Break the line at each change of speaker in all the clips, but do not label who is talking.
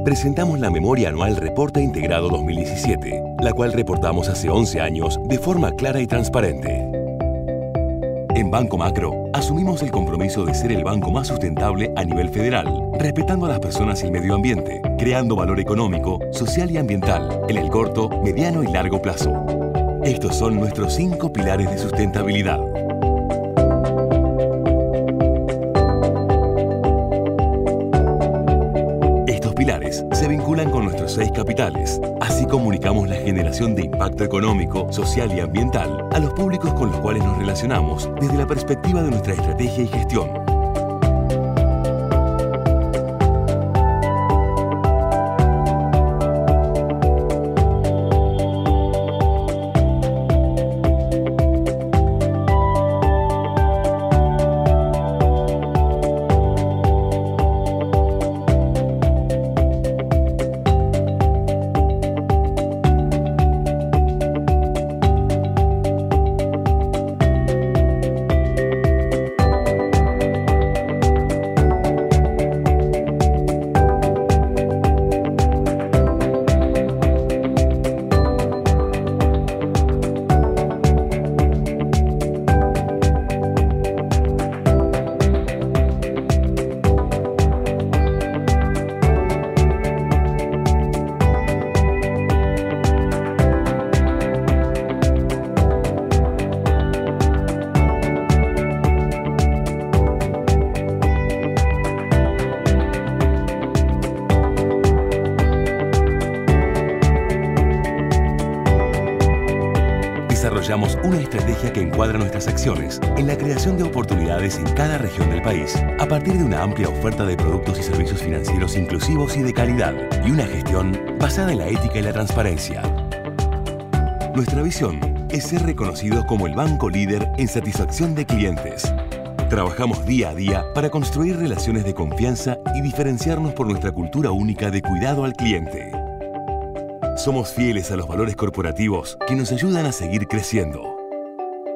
presentamos la Memoria Anual Reporte Integrado 2017, la cual reportamos hace 11 años de forma clara y transparente. En Banco Macro, asumimos el compromiso de ser el banco más sustentable a nivel federal, respetando a las personas y el medio ambiente, creando valor económico, social y ambiental en el corto, mediano y largo plazo. Estos son nuestros 5 pilares de sustentabilidad. Pilares se vinculan con nuestros 6 capitales. Así comunicamos la generación de impacto económico, social y ambiental a los públicos con los cuales nos relacionamos desde la perspectiva de nuestra estrategia y gestión. Desarrollamos una estrategia que encuadra nuestras acciones en la creación de oportunidades en cada región del país, a partir de una amplia oferta de productos y servicios financieros inclusivos y de calidad, y una gestión basada en la ética y la transparencia. Nuestra visión es ser reconocidos como el banco líder en satisfacción de clientes. Trabajamos día a día para construir relaciones de confianza y diferenciarnos por nuestra cultura única de cuidado al cliente. Somos fieles a los valores corporativos que nos ayudan a seguir creciendo.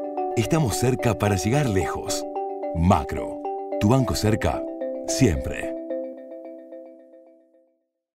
Estamos cerca para llegar lejos. Macro, tu banco cerca, siempre.